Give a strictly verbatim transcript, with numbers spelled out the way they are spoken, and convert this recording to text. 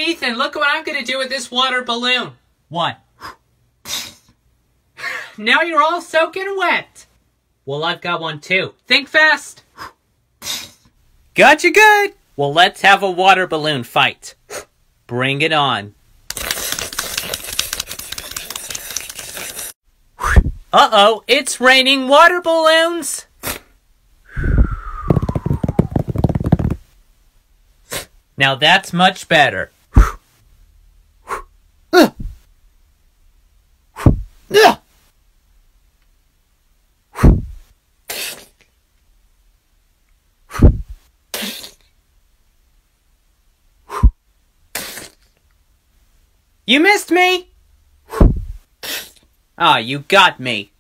Ethan, look what I'm gonna do with this water balloon. What? Now you're all soaking wet. Well, I've got one too. Think fast. Gotcha good. Well, let's have a water balloon fight. Bring it on. Uh-oh, it's raining water balloons. Now that's much better. You missed me! Ah, you got me.